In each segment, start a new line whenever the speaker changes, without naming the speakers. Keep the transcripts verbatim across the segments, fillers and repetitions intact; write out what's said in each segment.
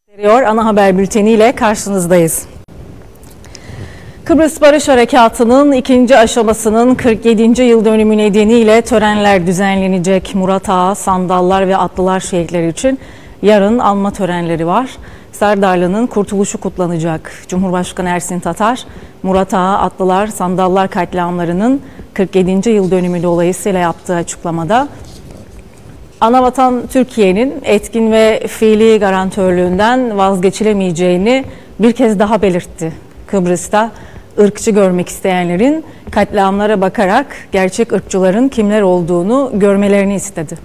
Ana haber bülteniyle karşınızdayız. Kıbrıs Barış Harekatı'nın ikinci aşamasının kırk yedinci yıl dönümü nedeniyle törenler düzenlenecek. Murat Ağa, Sandallar ve Atlılar şehitleri için yarın anma törenleri var. Serdarlı'nın kurtuluşu kutlanacak. Cumhurbaşkanı Ersin Tatar, Murat Ağa, Atlılar, Sandallar katliamlarının kırk yedinci yıl dönümü dolayısıyla yaptığı açıklamada Anavatan Türkiye'nin etkin ve fiili garantörlüğünden vazgeçilemeyeceğini bir kez daha belirtti. Kıbrıs'ta ırkçı görmek isteyenlerin katliamlara bakarak gerçek ırkçıların kimler olduğunu görmelerini istedi.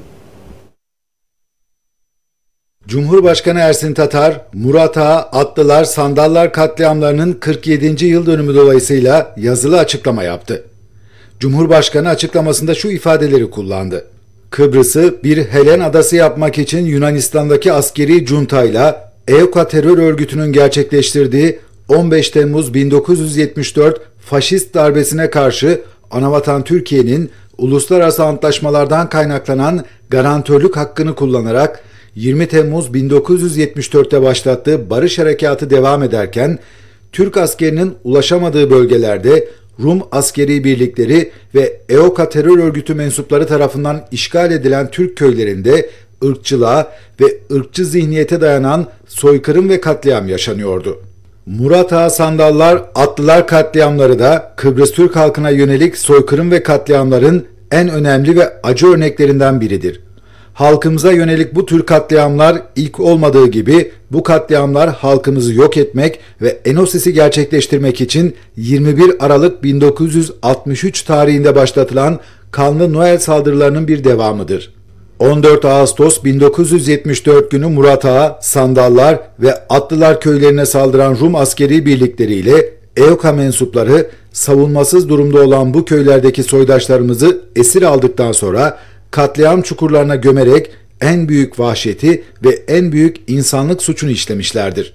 Cumhurbaşkanı Ersin Tatar, Murat Ağa, Atlılar, Sandallar katliamlarının kırk yedinci yıl dönümü dolayısıyla yazılı açıklama yaptı. Cumhurbaşkanı açıklamasında şu ifadeleri kullandı. Kıbrıs'ı bir Helen adası yapmak için Yunanistan'daki askeri cuntayla E O K A terör örgütünün gerçekleştirdiği on beş Temmuz bin dokuz yüz yetmiş dört faşist darbesine karşı Anavatan Türkiye'nin uluslararası antlaşmalardan kaynaklanan garantörlük hakkını kullanarak yirmi Temmuz bin dokuz yüz yetmiş dört'te başlattığı barış harekatı devam ederken Türk askerinin ulaşamadığı bölgelerde Rum askeri birlikleri ve E O K A terör örgütü mensupları tarafından işgal edilen Türk köylerinde ırkçılığa ve ırkçı zihniyete dayanan soykırım ve katliam yaşanıyordu. Murat Ağa, Sandallar, Atlılar katliamları da Kıbrıs Türk halkına yönelik soykırım ve katliamların en önemli ve acı örneklerinden biridir. Halkımıza yönelik bu tür katliamlar ilk olmadığı gibi bu katliamlar halkımızı yok etmek ve Enosis'i gerçekleştirmek için yirmi bir Aralık bin dokuz yüz altmış üç tarihinde başlatılan kanlı Noel saldırılarının bir devamıdır. on dört Ağustos bin dokuz yüz yetmiş dört günü Murat Ağa, Sandallar ve Atlılar köylerine saldıran Rum askeri birlikleriyle E O K A mensupları savunmasız durumda olan bu köylerdeki soydaşlarımızı esir aldıktan sonra katliam çukurlarına gömerek en büyük vahşeti ve en büyük insanlık suçunu işlemişlerdir.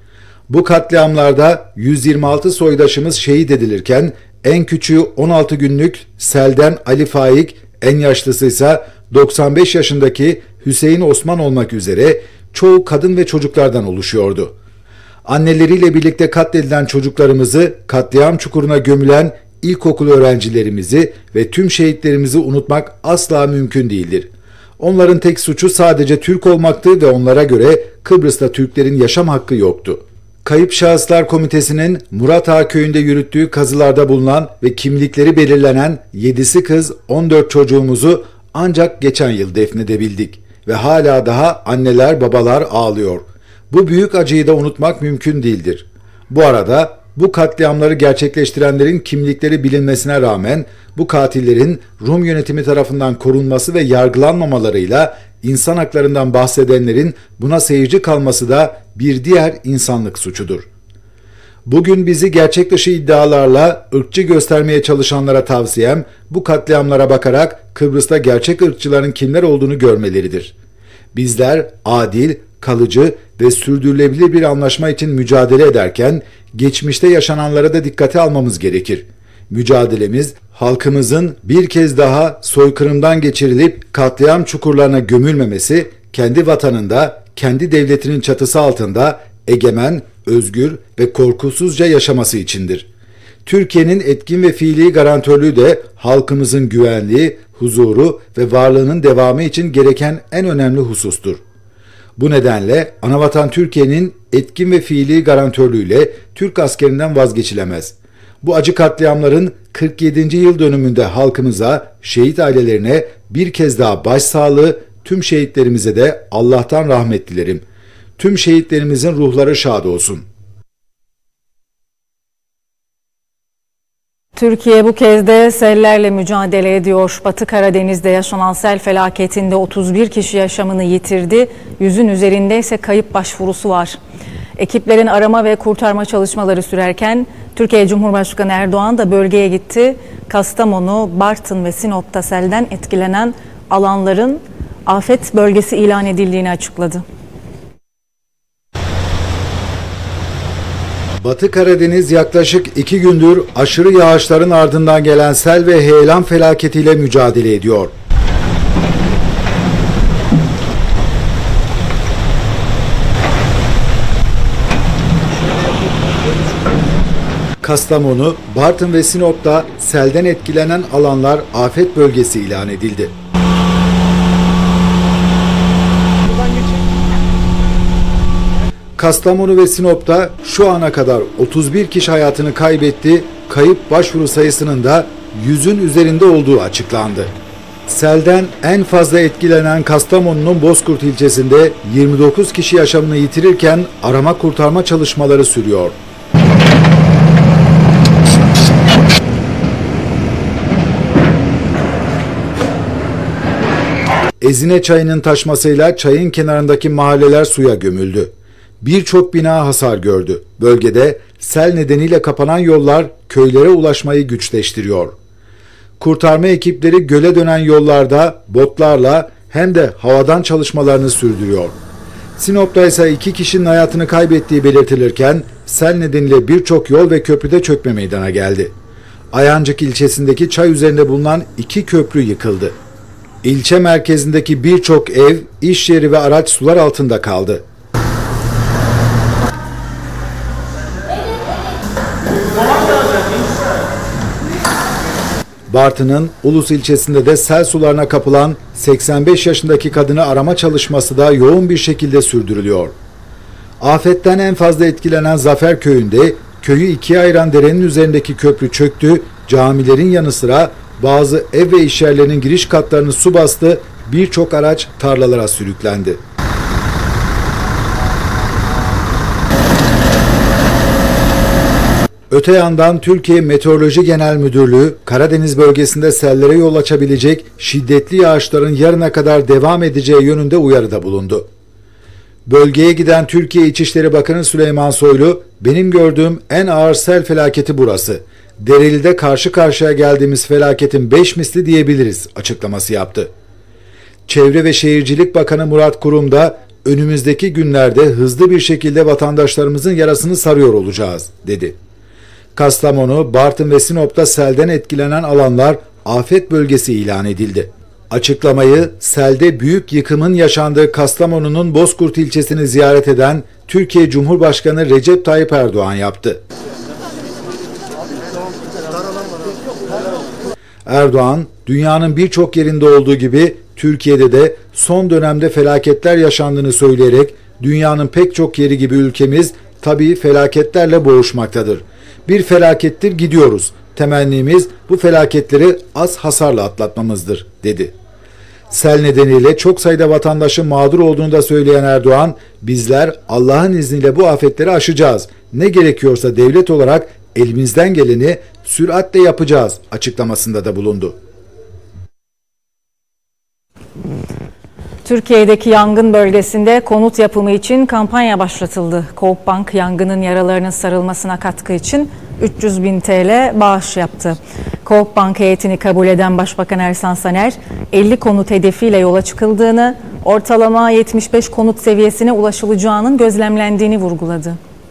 Bu katliamlarda yüz yirmi altı soydaşımız şehit edilirken en küçüğü on altı günlük Selden Ali Faik, en yaşlısı ise doksan beş yaşındaki Hüseyin Osman olmak üzere çoğu kadın ve çocuklardan oluşuyordu. Anneleriyle birlikte katledilen çocuklarımızı, katliam çukuruna gömülen ilkokul öğrencilerimizi ve tüm şehitlerimizi unutmak asla mümkün değildir. Onların tek suçu sadece Türk olmaktı ve onlara göre Kıbrıs'ta Türklerin yaşam hakkı yoktu. Kayıp Şahıslar Komitesi'nin Murat Ağa köyünde yürüttüğü kazılarda bulunan ve kimlikleri belirlenen yedisi kız, on dört çocuğumuzu ancak geçen yıl defnedebildik ve hala daha anneler babalar ağlıyor. Bu büyük acıyı da unutmak mümkün değildir. Bu arada bu katliamları gerçekleştirenlerin kimlikleri bilinmesine rağmen bu katillerin Rum yönetimi tarafından korunması ve yargılanmamalarıyla insan haklarından bahsedenlerin buna seyirci kalması da bir diğer insanlık suçudur. Bugün bizi gerçek dışı iddialarla ırkçı göstermeye çalışanlara tavsiyem bu katliamlara bakarak Kıbrıs'ta gerçek ırkçıların kimler olduğunu görmeleridir. Bizler adil, kalıcı ve sürdürülebilir bir anlaşma için mücadele ederken geçmişte yaşananlara da dikkate almamız gerekir. Mücadelemiz halkımızın bir kez daha soykırımdan geçirilip katliam çukurlarına gömülmemesi, kendi vatanında, kendi devletinin çatısı altında egemen, özgür ve korkusuzca yaşaması içindir. Türkiye'nin etkin ve fiili garantörlüğü de halkımızın güvenliği, huzuru ve varlığının devamı için gereken en önemli husustur. Bu nedenle Anavatan Türkiye'nin etkin ve fiili garantörlüğüyle Türk askerinden vazgeçilemez. Bu acı katliamların kırk yedinci yıl dönümünde halkımıza, şehit ailelerine bir kez daha başsağlığı, tüm şehitlerimize de Allah'tan rahmet dilerim. Tüm şehitlerimizin ruhları şad olsun.
Türkiye bu kez de sellerle mücadele ediyor. Batı Karadeniz'de yaşanan sel felaketinde otuz bir kişi yaşamını yitirdi. Yüzün üzerinde ise kayıp başvurusu var. Ekiplerin arama ve kurtarma çalışmaları sürerken Türkiye Cumhurbaşkanı Erdoğan da bölgeye gitti. Kastamonu, Bartın ve Sinop'ta selden etkilenen alanların afet bölgesi ilan edildiğini açıkladı.
Batı Karadeniz yaklaşık iki gündür aşırı yağışların ardından gelen sel ve heyelan felaketiyle mücadele ediyor. Kastamonu, Bartın ve Sinop'ta selden etkilenen alanlar afet bölgesi ilan edildi. Kastamonu ve Sinop'ta şu ana kadar otuz bir kişi hayatını kaybetti, kayıp başvuru sayısının da yüzün üzerinde olduğu açıklandı. Selden en fazla etkilenen Kastamonu'nun Bozkurt ilçesinde yirmi dokuz kişi yaşamını yitirirken arama kurtarma çalışmaları sürüyor. Ezine çayının taşmasıyla çayın kenarındaki mahalleler suya gömüldü. Birçok bina hasar gördü. Bölgede sel nedeniyle kapanan yollar köylere ulaşmayı güçleştiriyor. Kurtarma ekipleri göle dönen yollarda botlarla hem de havadan çalışmalarını sürdürüyor. Sinop'ta ise iki kişinin hayatını kaybettiği belirtilirken sel nedeniyle birçok yol ve köprüde çökme meydana geldi. Ayancık ilçesindeki çay üzerinde bulunan iki köprü yıkıldı. İlçe merkezindeki birçok ev, iş yeri ve araç sular altında kaldı. Bartın'ın Ulus ilçesinde de sel sularına kapılan seksen beş yaşındaki kadını arama çalışması da yoğun bir şekilde sürdürülüyor. Afetten en fazla etkilenen Zafer Köyü'nde köyü ikiye ayıran derenin üzerindeki köprü çöktü, camilerin yanı sıra bazı ev ve işyerlerinin giriş katlarını su bastı, birçok araç tarlalara sürüklendi. Öte yandan Türkiye Meteoroloji Genel Müdürlüğü, Karadeniz bölgesinde sellere yol açabilecek şiddetli yağışların yarına kadar devam edeceği yönünde uyarıda bulundu. Bölgeye giden Türkiye İçişleri Bakanı Süleyman Soylu, "Benim gördüğüm en ağır sel felaketi burası. Dereli'de karşı karşıya geldiğimiz felaketin beş misli diyebiliriz" açıklaması yaptı. Çevre ve Şehircilik Bakanı Murat Kurum da, "Önümüzdeki günlerde hızlı bir şekilde vatandaşlarımızın yarasını sarıyor olacağız" dedi. Kastamonu, Bartın ve Sinop'ta selden etkilenen alanlar afet bölgesi ilan edildi. Açıklamayı selde büyük yıkımın yaşandığı Kastamonu'nun Bozkurt ilçesini ziyaret eden Türkiye Cumhurbaşkanı Recep Tayyip Erdoğan yaptı. Erdoğan, dünyanın birçok yerinde olduğu gibi Türkiye'de de son dönemde felaketler yaşandığını söyleyerek dünyanın pek çok yeri gibi ülkemiz tabii felaketlerle boğuşmaktadır. Bir felakettir, gidiyoruz. Temennimiz bu felaketleri az hasarla atlatmamızdır, dedi. Sel nedeniyle çok sayıda vatandaşın mağdur olduğunu da söyleyen Erdoğan, "Bizler Allah'ın izniyle bu afetleri aşacağız. Ne gerekiyorsa devlet olarak elimizden geleni süratle yapacağız" açıklamasında da bulundu.
Türkiye'deki yangın bölgesinde konut yapımı için kampanya başlatıldı. Coop Bank yangının yaralarının sarılmasına katkı için üç yüz bin T L bağış yaptı. Coop Bank heyetini kabul eden Başbakan Ersan Saner, elli konut hedefiyle yola çıkıldığını, ortalama yetmiş beş konut seviyesine ulaşılacağının gözlemlendiğini vurguladı.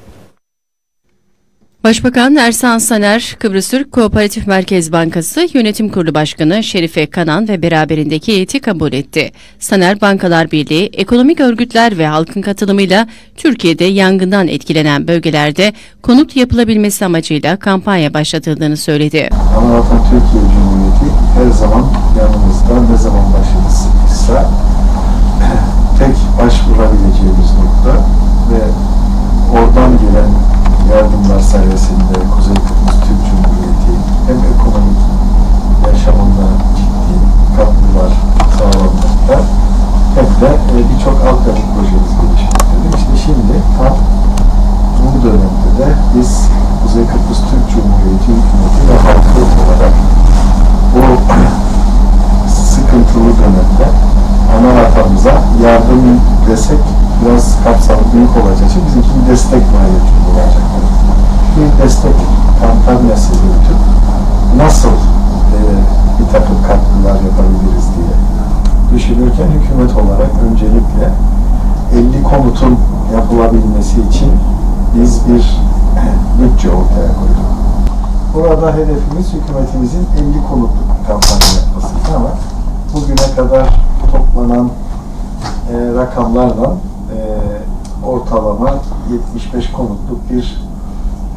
Başbakan Ersan Saner, Kıbrıs Türk Kooperatif Merkez Bankası Yönetim Kurulu Başkanı Şerife Kanan ve beraberindeki heyeti kabul etti. Saner, Bankalar Birliği, ekonomik örgütler ve halkın katılımıyla Türkiye'de yangından etkilenen bölgelerde konut yapılabilmesi amacıyla kampanya başlatıldığını söyledi.
Anavatan Türkiye Cumhuriyeti her zaman yanımızda, ne zaman başımız sıkışsa tek başvurabileceğimiz nokta ve oradan gelen yardımlar sayesinde Kuzey Kıbrıs Türk Cumhuriyeti hem ekonomik yaşamında ciddi katkılar sağlamakta hem de birçok altyapı projemiz gelişmektedir. İşte şimdi tam bu dönemde de biz Kuzey Kıbrıs Türk Cumhuriyeti hükümeti ve halkı olarak bu sıkıntılı dönemde ana vatanımıza yardım desek biraz kapsamı büyük olacağı için bizimki bir destek mahiyeti olacak. Bir destek kampanyası yürütüp nasıl e, bir takım katkılar yapabiliriz diye düşünürken hükümet olarak öncelikle elli konutun yapılabilmesi için biz bir bütçe ortaya koyduk. Burada hedefimiz hükümetimizin elli konutluk kampanya yapmasıydı ama bugüne kadar toplanan e, rakamlarla e, ortalama yetmiş beş konutluk bir e,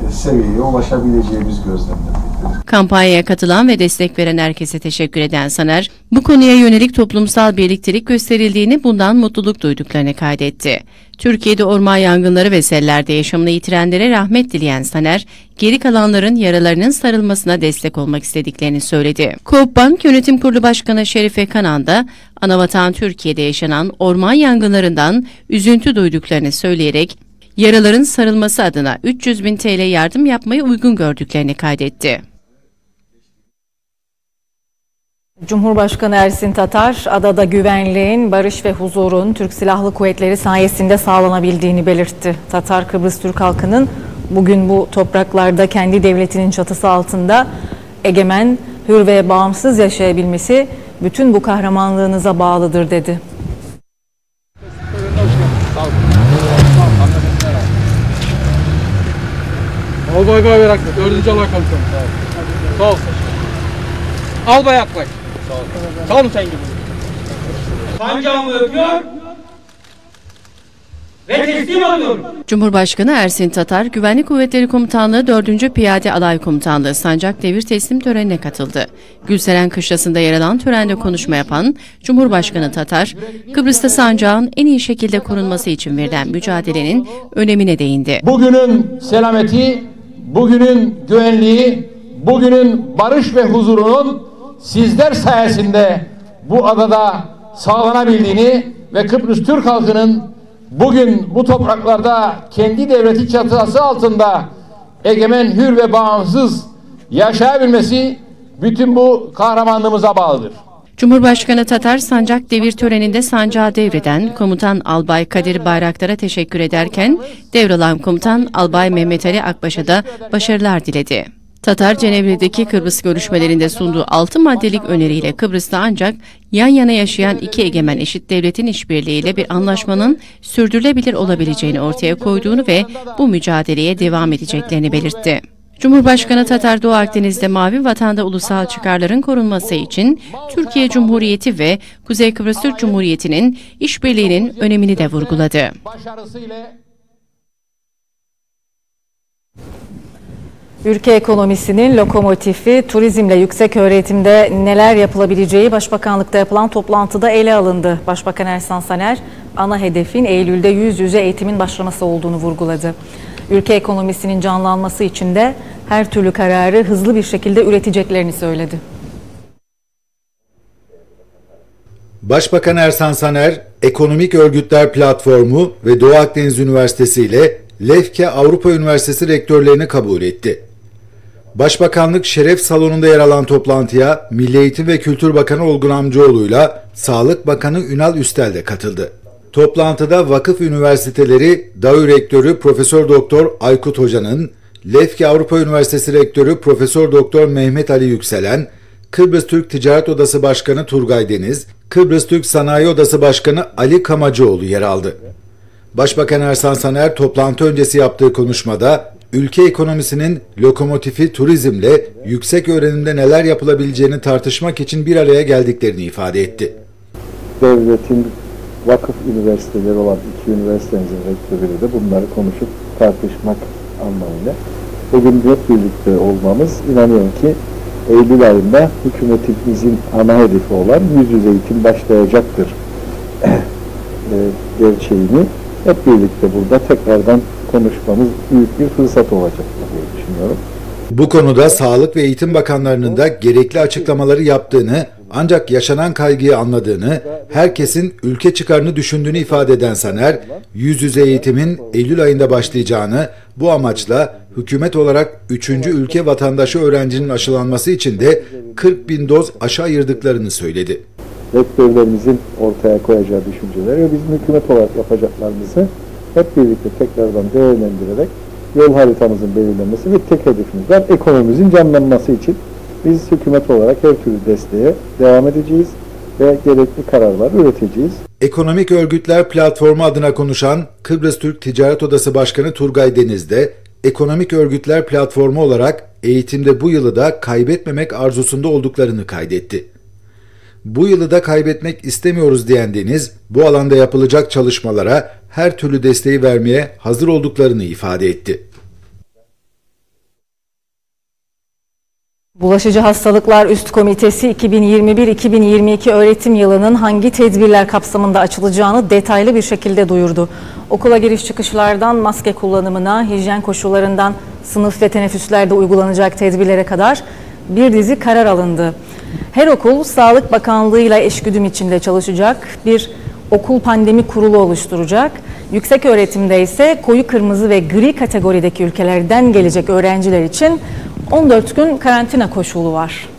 seviyeye ulaşabileceğimiz gözlemlenmektedir.
Kampanyaya katılan ve destek veren herkese teşekkür eden Saner, bu konuya yönelik toplumsal birliktelik gösterildiğini, bundan mutluluk duyduklarını kaydetti. Türkiye'de orman yangınları ve sellerde yaşamını yitirenlere rahmet dileyen Saner, geri kalanların yaralarının sarılmasına destek olmak istediklerini söyledi. Coop Bank Yönetim Kurulu Başkanı Şerife Kanan da Anavatan Türkiye'de yaşanan orman yangınlarından üzüntü duyduklarını söyleyerek, yaraların sarılması adına üç yüz bin T L yardım yapmayı uygun gördüklerini kaydetti.
Cumhurbaşkanı Ersin Tatar, adada güvenliğin, barış ve huzurun Türk Silahlı Kuvvetleri sayesinde sağlanabildiğini belirtti. Tatar, Kıbrıs Türk halkının bugün bu topraklarda kendi devletinin çatısı altında egemen, hür ve bağımsız yaşayabilmesi bütün bu kahramanlığınıza bağlıdır dedi.
Albay Bayrak, dördüncü alay komutanı. Sağ ol. Albay Akbaş. Sağ ol. Sağ olun sen gibi. Sancağımı öpüyor ve teslim alıyorum.
Cumhurbaşkanı Ersin Tatar, Güvenlik Kuvvetleri Komutanlığı dördüncü Piyade Alay Komutanlığı Sancak Devir Teslim törenine katıldı. Gülseren Kışlası'nda yer alan törende konuşma yapan Cumhurbaşkanı Tatar, Kıbrıs'ta sancağın en iyi şekilde korunması için verilen mücadelenin önemine değindi.
Bugünün selameti, bugünün güvenliği, bugünün barış ve huzurunun sizler sayesinde bu adada sağlanabildiğini ve Kıbrıs Türk halkının bugün bu topraklarda kendi devleti çatısı altında egemen, hür ve bağımsız yaşayabilmesi bütün bu kahramanlığımıza bağlıdır.
Cumhurbaşkanı Tatar, sancak devir töreninde sancağı devreden Komutan Albay Kadir Bayraktar'a teşekkür ederken, devralan Komutan Albay Mehmet Ali Akbaş'a da başarılar diledi. Tatar, Cenevre'deki Kıbrıs görüşmelerinde sunduğu altı maddelik öneriyle Kıbrıs'ta ancak yan yana yaşayan iki egemen eşit devletin işbirliğiyle bir anlaşmanın sürdürülebilir olabileceğini ortaya koyduğunu ve bu mücadeleye devam edeceklerini belirtti. Cumhurbaşkanı Tatar, Doğu Akdeniz'de mavi vatanda ulusal çıkarların korunması için Türkiye Cumhuriyeti ve Kuzey Kıbrıs Türk Cumhuriyeti'nin işbirliğinin önemini de vurguladı.
Ülke ekonomisinin lokomotifi turizmle yüksek öğretimde neler yapılabileceği Başbakanlıkta yapılan toplantıda ele alındı. Başbakan Ersan Saner, ana hedefin Eylül'de yüz yüze eğitimin başlaması olduğunu vurguladı. Ülke ekonomisinin canlanması için de her türlü kararı hızlı bir şekilde üreteceklerini söyledi.
Başbakan Ersan Saner, Ekonomik Örgütler Platformu ve Doğu Akdeniz Üniversitesi ile Lefke Avrupa Üniversitesi rektörlerini kabul etti. Başbakanlık Şeref Salonu'nda yer alan toplantıya Milli Eğitim ve Kültür Bakanı Olgun Amcaoğlu'yla Sağlık Bakanı Ünal Üstel de katıldı. Toplantıda vakıf üniversiteleri D A Ü Rektörü Profesör Doktor Aykut Hoca'nın, Lefke Avrupa Üniversitesi Rektörü Profesör Doktor Mehmet Ali Yükselen, Kıbrıs Türk Ticaret Odası Başkanı Turgay Deniz, Kıbrıs Türk Sanayi Odası Başkanı Ali Kamacıoğlu yer aldı. Başbakan Ersan Saner toplantı öncesi yaptığı konuşmada ülke ekonomisinin lokomotifi turizmle yüksek öğrenimde neler yapılabileceğini tartışmak için bir araya geldiklerini ifade etti.
Devletin vakıf üniversiteleri olan iki üniversitemizin rektörleri de bunları konuşup tartışmak anlamıyla bugün hep birlikte olmamız, inanıyorum ki Eylül ayında hükümetimizin ana hedefi olan yüz yüze eğitim başlayacaktır e, gerçeğini hep birlikte burada tekrardan konuşmamız büyük bir fırsat olacak diye düşünüyorum.
Bu konuda Sağlık ve Eğitim Bakanlarının da gerekli açıklamaları yaptığını, ancak yaşanan kaygıyı anladığını, herkesin ülke çıkarını düşündüğünü ifade eden Saner, yüz yüze eğitimin Eylül ayında başlayacağını, bu amaçla hükümet olarak üçüncü ülke vatandaşı öğrencinin aşılanması için de kırk bin doz aşı ayırdıklarını söyledi.
Rektörlerimizin ortaya koyacağı düşünceler ve bizim hükümet olarak yapacaklarımızı hep birlikte tekrardan değerlendirerek yol haritamızın belirlenmesi ve tek hedefimiz var. Ekonomimizin canlanması için biz hükümet olarak her türlü desteğe devam edeceğiz ve gerekli kararlar üreteceğiz.
Ekonomik Örgütler Platformu adına konuşan Kıbrıs Türk Ticaret Odası Başkanı Turgay Deniz de Ekonomik Örgütler Platformu olarak eğitimde bu yılı da kaybetmemek arzusunda olduklarını kaydetti. Bu yılı da kaybetmek istemiyoruz diyen Deniz, bu alanda yapılacak çalışmalara her türlü desteği vermeye hazır olduklarını ifade etti.
Bulaşıcı Hastalıklar Üst Komitesi iki bin yirmi bir iki bin yirmi iki öğretim yılının hangi tedbirler kapsamında açılacağını detaylı bir şekilde duyurdu. Okula giriş çıkışlardan maske kullanımına, hijyen koşullarından sınıf ve teneffüslerde uygulanacak tedbirlere kadar bir dizi karar alındı. Her okul Sağlık Bakanlığı ile eşgüdüm içinde çalışacak, bir okul pandemi kurulu oluşturacak. Yüksek öğretimde ise koyu kırmızı ve gri kategorideki ülkelerden gelecek öğrenciler için on dört gün karantina koşulu var.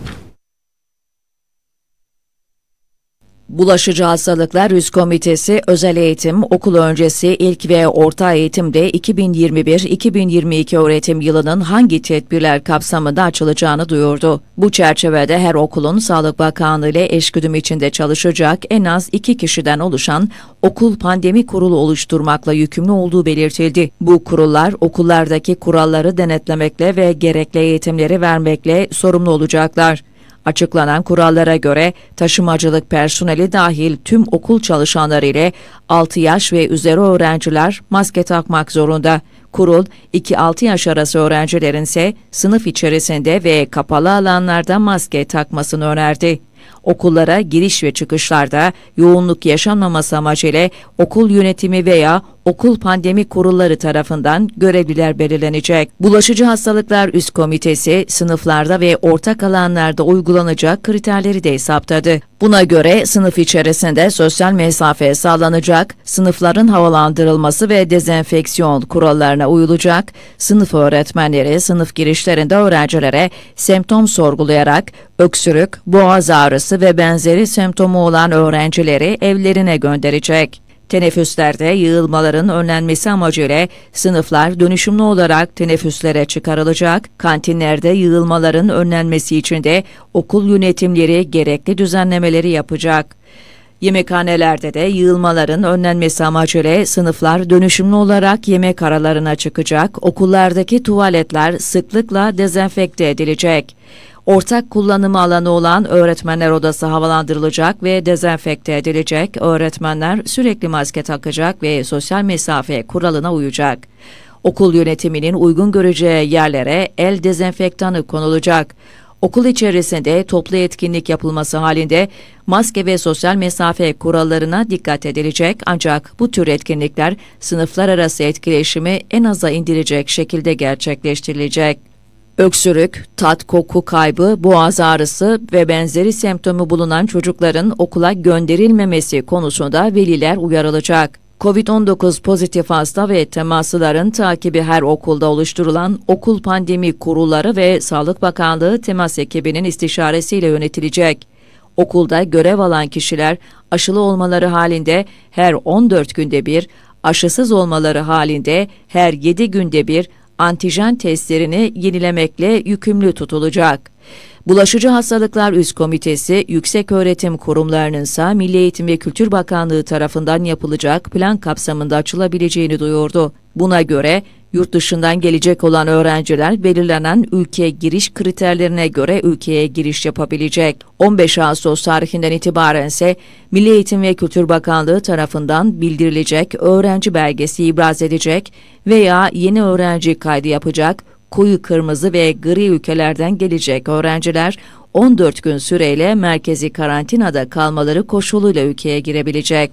Bulaşıcı Hastalıklar Üst Komitesi özel eğitim, okul öncesi ilk ve orta eğitimde iki bin yirmi bir iki bin yirmi iki öğretim yılının hangi tedbirler kapsamında açılacağını duyurdu. Bu çerçevede her okulun Sağlık Bakanlığı ile eşgüdüm içinde çalışacak en az iki kişiden oluşan okul pandemi kurulu oluşturmakla yükümlü olduğu belirtildi. Bu kurullar okullardaki kuralları denetlemekle ve gerekli eğitimleri vermekle sorumlu olacaklar. Açıklanan kurallara göre taşımacılık personeli dahil tüm okul çalışanları ile altı yaş ve üzeri öğrenciler maske takmak zorunda. Kurul, iki altı yaş arası öğrencilerin ise sınıf içerisinde ve kapalı alanlarda maske takmasını önerdi. Okullara giriş ve çıkışlarda yoğunluk yaşanmaması amacıyla okul yönetimi veya okul pandemi kurulları tarafından görevliler belirlenecek. Bulaşıcı Hastalıklar Üst Komitesi sınıflarda ve ortak alanlarda uygulanacak kriterleri de hesapladı. Buna göre sınıf içerisinde sosyal mesafe sağlanacak, sınıfların havalandırılması ve dezenfeksiyon kurallarına uyulacak, sınıf öğretmenleri sınıf girişlerinde öğrencilere semptom sorgulayarak öksürük, boğaz ağrısı ve benzeri semptomu olan öğrencileri evlerine gönderecek. Teneffüslerde yığılmaların önlenmesi amacıyla sınıflar dönüşümlü olarak teneffüslere çıkarılacak, kantinlerde yığılmaların önlenmesi için de okul yönetimleri gerekli düzenlemeleri yapacak. Yemekhanelerde de yığılmaların önlenmesi amacıyla sınıflar dönüşümlü olarak yemek aralarına çıkacak, okullardaki tuvaletler sıklıkla dezenfekte edilecek. Ortak kullanım alanı olan öğretmenler odası havalandırılacak ve dezenfekte edilecek. Öğretmenler sürekli maske takacak ve sosyal mesafe kuralına uyacak. Okul yönetiminin uygun göreceği yerlere el dezenfektanı konulacak. Okul içerisinde toplu etkinlik yapılması halinde maske ve sosyal mesafe kurallarına dikkat edilecek, ancak bu tür etkinlikler sınıflar arası etkileşimi en aza indirecek şekilde gerçekleştirilecek. Öksürük, tat koku kaybı, boğaz ağrısı ve benzeri semptomu bulunan çocukların okula gönderilmemesi konusunda veliler uyarılacak. kovid on dokuz pozitif hasta ve temaslıların takibi her okulda oluşturulan okul pandemi kurulları ve Sağlık Bakanlığı temas ekibinin istişaresiyle yönetilecek. Okulda görev alan kişiler aşılı olmaları halinde her on dört günde bir, aşısız olmaları halinde her yedi günde bir antijen testlerini yenilemekle yükümlü tutulacak. Bulaşıcı Hastalıklar Üst Komitesi, yükseköğretim kurumlarının ise Milli Eğitim ve Kültür Bakanlığı tarafından yapılacak plan kapsamında açılabileceğini duyurdu. Buna göre yurt dışından gelecek olan öğrenciler belirlenen ülkeye giriş kriterlerine göre ülkeye giriş yapabilecek. on beş Ağustos tarihinden itibaren ise Milli Eğitim ve Kültür Bakanlığı tarafından bildirilecek öğrenci belgesi ibraz edecek veya yeni öğrenci kaydı yapacak koyu kırmızı ve gri ülkelerden gelecek öğrenciler on dört gün süreyle merkezi karantinada kalmaları koşuluyla ülkeye girebilecek.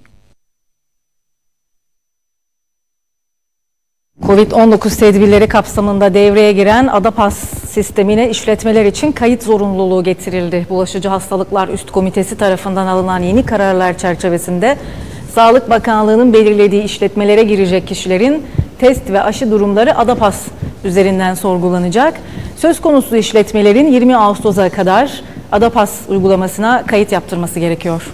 kovid on dokuz tedbirleri kapsamında devreye giren ADAPAS sistemine işletmeler için kayıt zorunluluğu getirildi. Bulaşıcı Hastalıklar Üst Komitesi tarafından alınan yeni kararlar çerçevesinde Sağlık Bakanlığı'nın belirlediği işletmelere girecek kişilerin test ve aşı durumları ADAPAS üzerinden sorgulanacak. Söz konusu işletmelerin yirmi Ağustos'a kadar ADAPAS uygulamasına kayıt yaptırması gerekiyor.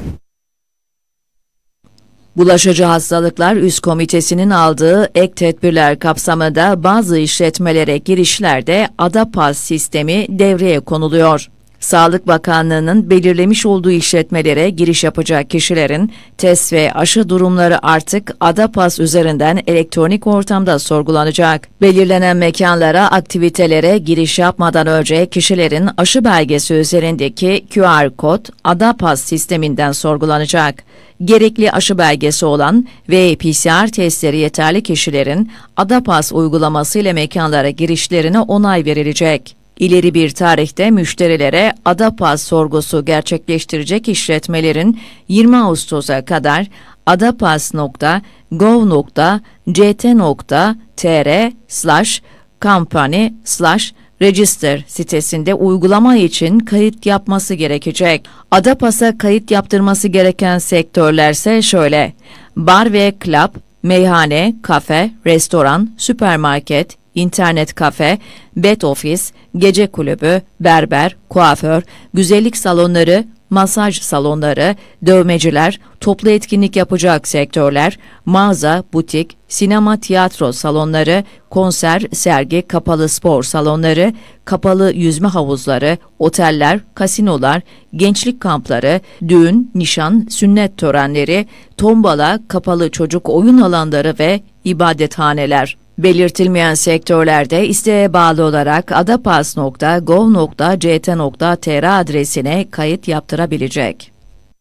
Bulaşıcı Hastalıklar Üst Komitesi'nin aldığı ek tedbirler kapsamında bazı işletmelere girişlerde ADAPAS sistemi devreye konuluyor. Sağlık Bakanlığı'nın belirlemiş olduğu işletmelere giriş yapacak kişilerin test ve aşı durumları artık ADAPAS üzerinden elektronik ortamda sorgulanacak. Belirlenen mekanlara, aktivitelere giriş yapmadan önce kişilerin aşı belgesi üzerindeki Q R kod ADAPAS sisteminden sorgulanacak. Gerekli aşı belgesi olan ve P C R testleri yeterli kişilerin ADAPAS uygulaması ile mekanlara girişlerine onay verilecek. İleri bir tarihte müşterilere Adapas sorgusu gerçekleştirecek işletmelerin yirmi Ağustos'a kadar adapas nokta gov nokta ct nokta tr slash company slash register sitesinde uygulama için kayıt yapması gerekecek. Adapas'a kayıt yaptırması gereken sektörlerse şöyle: bar ve club, meyhane, kafe, restoran, süpermarket, internet kafe, bed office, gece kulübü, berber, kuaför, güzellik salonları, masaj salonları, dövmeciler, toplu etkinlik yapacak sektörler, mağaza, butik, sinema, tiyatro salonları, konser, sergi, kapalı spor salonları, kapalı yüzme havuzları, oteller, kasinolar, gençlik kampları, düğün, nişan, sünnet törenleri, tombala, kapalı çocuk oyun alanları ve ibadethaneler. Belirtilmeyen sektörlerde isteğe bağlı olarak adapas nokta gov nokta ct nokta tr adresine kayıt yaptırabilecek.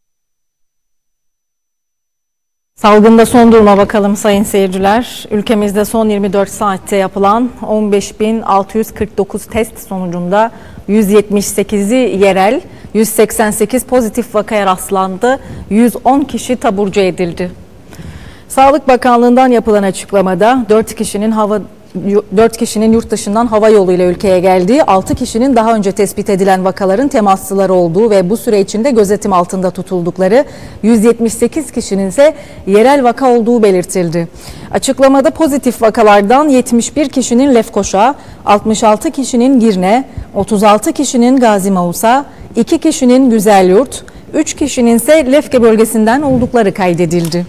Salgında son duruma bakalım sayın seyirciler. Ülkemizde son yirmi dört saatte yapılan on beş bin altı yüz kırk dokuz test sonucunda yüz yetmiş sekizi yerel, yüz seksen sekiz pozitif vakaya rastlandı, yüz on kişi taburcu edildi. Sağlık Bakanlığı'ndan yapılan açıklamada dört kişinin hava dört kişinin yurt dışından hava yoluyla ülkeye geldiği, altı kişinin daha önce tespit edilen vakaların temasçıları olduğu ve bu süre içinde gözetim altında tutuldukları, yüz yetmiş sekiz kişinin ise yerel vaka olduğu belirtildi. Açıklamada pozitif vakalardan yetmiş bir kişinin Lefkoşa, altmış altı kişinin Girne, otuz altı kişinin Gazi Mausa, iki kişinin Güzelyurt, üç kişinin ise Lefke bölgesinden oldukları kaydedildi.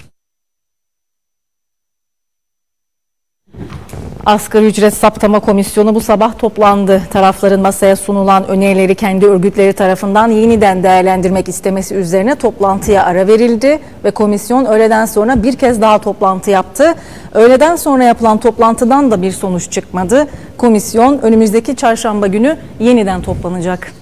Asgari ücret saptama komisyonu bu sabah toplandı. Tarafların masaya sunulan önerileri kendi örgütleri tarafından yeniden değerlendirmek istemesi üzerine toplantıya ara verildi ve komisyon öğleden sonra bir kez daha toplantı yaptı. Öğleden sonra yapılan toplantıdan da bir sonuç çıkmadı. Komisyon önümüzdeki çarşamba günü yeniden toplanacak.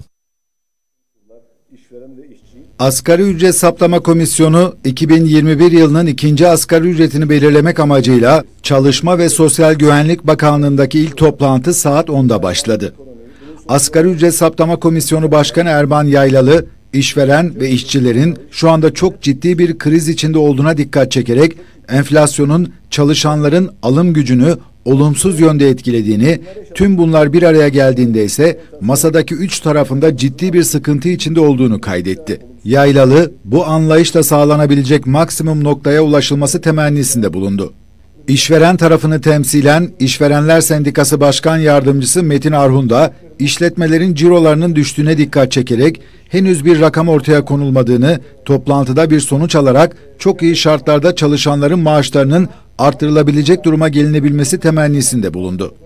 Asgari ücret saptama komisyonu iki bin yirmi bir yılının ikinci asgari ücretini belirlemek amacıyla Çalışma ve Sosyal Güvenlik Bakanlığı'ndaki ilk toplantı saat onda başladı. Asgari ücret saptama komisyonu Başkanı Erman Yaylalı, işveren ve işçilerin şu anda çok ciddi bir kriz içinde olduğuna dikkat çekerek enflasyonun çalışanların alım gücünü olumsuz yönde etkilediğini, tüm bunlar bir araya geldiğinde ise masadaki üç tarafında ciddi bir sıkıntı içinde olduğunu kaydetti. Yaylalı, bu anlayışla sağlanabilecek maksimum noktaya ulaşılması temennisinde bulundu. İşveren tarafını temsilen İşverenler Sendikası Başkan Yardımcısı Metin Arhun da işletmelerin cirolarının düştüğüne dikkat çekerek henüz bir rakam ortaya konulmadığını, toplantıda bir sonuç alarak çok iyi şartlarda çalışanların maaşlarının artırılabilecek duruma gelinebilmesi temennisinde bulundu.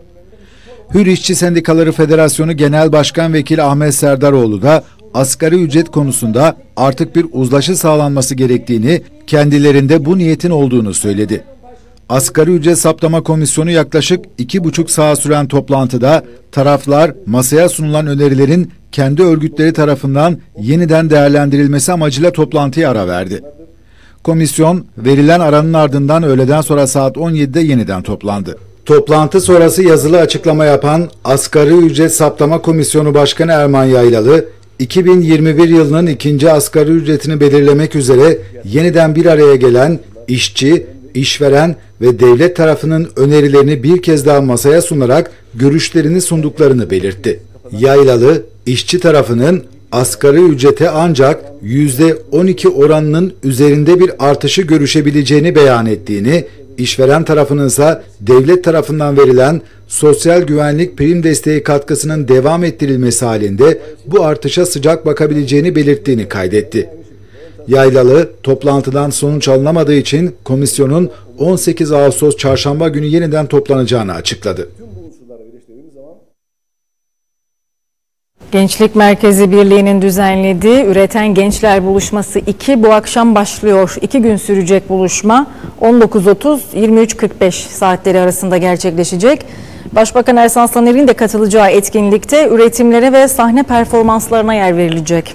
Hür İşçi Sendikaları Federasyonu Genel Başkan Vekili Ahmet Serdaroğlu da asgari ücret konusunda artık bir uzlaşı sağlanması gerektiğini, kendilerinde bu niyetin olduğunu söyledi. Asgari ücret saptama komisyonu yaklaşık iki buçuk saat süren toplantıda taraflar masaya sunulan önerilerin kendi örgütleri tarafından yeniden değerlendirilmesi amacıyla toplantıya ara verdi. Komisyon verilen aranın ardından öğleden sonra saat on yedide yeniden toplandı. Toplantı sonrası yazılı açıklama yapan Asgari Ücret Saptama Komisyonu Başkanı Erman Yaylalı, iki bin yirmi bir yılının ikinci asgari ücretini belirlemek üzere yeniden bir araya gelen işçi, işveren ve devlet tarafının önerilerini bir kez daha masaya sunarak görüşlerini sunduklarını belirtti. Yaylalı, işçi tarafının asgari ücrete ancak yüzde on iki oranının üzerinde bir artışı görüşebileceğini beyan ettiğini, işveren tarafının ise devlet tarafından verilen sosyal güvenlik prim desteği katkısının devam ettirilmesi halinde bu artışa sıcak bakabileceğini belirttiğini kaydetti. Yaylalı, toplantıdan sonuç alınamadığı için komisyonun on sekiz Ağustos Çarşamba günü yeniden toplanacağını açıkladı.
Gençlik Merkezi Birliği'nin düzenlediği Üreten Gençler Buluşması iki bu akşam başlıyor. İki gün sürecek buluşma on dokuz otuz yirmi üç kırk beş saatleri arasında gerçekleşecek. Başbakan Ersan Saner'in de katılacağı etkinlikte üretimlere ve sahne performanslarına yer verilecek.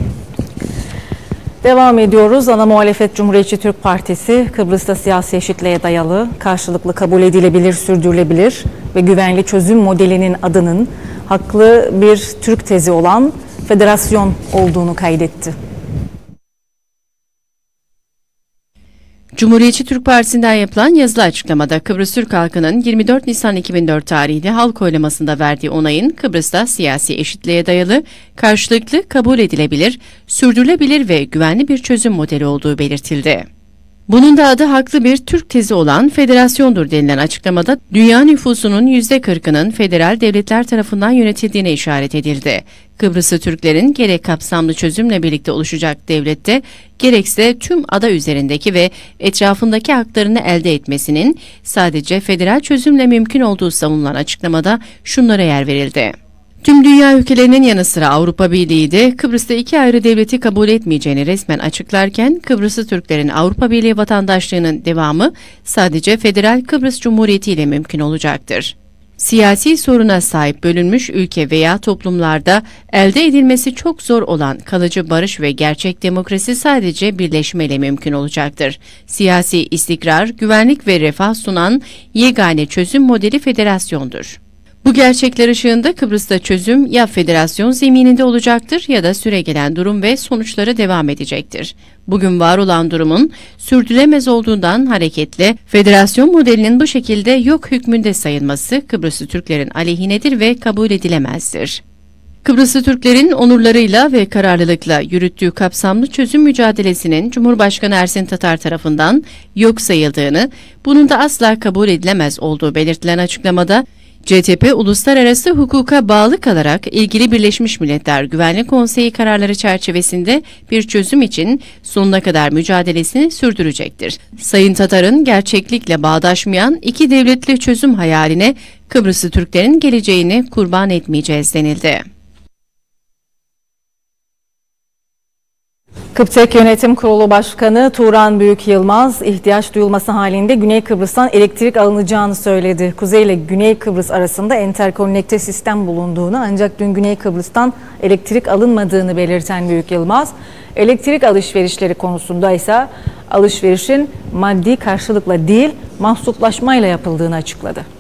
Devam ediyoruz. Ana muhalefet Cumhuriyetçi Türk Partisi, Kıbrıs'ta siyasi eşitliğe dayalı, karşılıklı kabul edilebilir, sürdürülebilir ve güvenli çözüm modelinin adının haklı bir Türk tezi olan federasyon olduğunu kaydetti.
Cumhuriyetçi Türk Partisi'nden yapılan yazılı açıklamada Kıbrıs Türk halkının yirmi dört Nisan iki bin dört tarihli halk oylamasında verdiği onayın Kıbrıs'ta siyasi eşitliğe dayalı, karşılıklı, kabul edilebilir, sürdürülebilir ve güvenli bir çözüm modeli olduğu belirtildi. Bunun da adı haklı bir Türk tezi olan federasyondur denilen açıklamada dünya nüfusunun yüzde kırkının federal devletler tarafından yönetildiğine işaret edildi. Kıbrıslı Türklerin gerek kapsamlı çözümle birlikte oluşacak devlette gerekse tüm ada üzerindeki ve etrafındaki haklarını elde etmesinin sadece federal çözümle mümkün olduğu savunulan açıklamada şunlara yer verildi. Tüm dünya ülkelerinin yanı sıra Avrupa Birliği de Kıbrıs'ta iki ayrı devleti kabul etmeyeceğini resmen açıklarken Kıbrıslı Türklerin Avrupa Birliği vatandaşlığının devamı sadece Federal Kıbrıs Cumhuriyeti ile mümkün olacaktır. Siyasi soruna sahip bölünmüş ülke veya toplumlarda elde edilmesi çok zor olan kalıcı barış ve gerçek demokrasi sadece birleşmeyle mümkün olacaktır. Siyasi istikrar, güvenlik ve refah sunan yegane çözüm modeli federasyondur. Bu gerçekler ışığında Kıbrıs'ta çözüm ya federasyon zemininde olacaktır ya da süregelen durum ve sonuçları devam edecektir. Bugün var olan durumun sürdürülemez olduğundan hareketle federasyon modelinin bu şekilde yok hükmünde sayılması Kıbrıslı Türklerin aleyhinedir ve kabul edilemezdir. Kıbrıslı Türklerin onurlarıyla ve kararlılıkla yürüttüğü kapsamlı çözüm mücadelesinin Cumhurbaşkanı Ersin Tatar tarafından yok sayıldığını, bunun da asla kabul edilemez olduğu belirtilen açıklamada, C T P uluslararası hukuka bağlı kalarak ilgili Birleşmiş Milletler Güvenlik Konseyi kararları çerçevesinde bir çözüm için sonuna kadar mücadelesini sürdürecektir. Sayın Tatar'ın gerçeklikle bağdaşmayan iki devletli çözüm hayaline Kıbrıslı Türklerin geleceğini kurban etmeyeceğiz denildi.
KıPTEK Yönetim Kurulu Başkanı Turan Büyük Yılmaz, ihtiyaç duyulması halinde Güney Kıbrıs'tan elektrik alınacağını söyledi. Kuzey ile Güney Kıbrıs arasında enterkonnekte sistem bulunduğunu ancak dün Güney Kıbrıs'tan elektrik alınmadığını belirten Büyük Yılmaz, elektrik alışverişleri konusunda ise alışverişin maddi karşılıkla değil, mahsuplaşmayla yapıldığını açıkladı.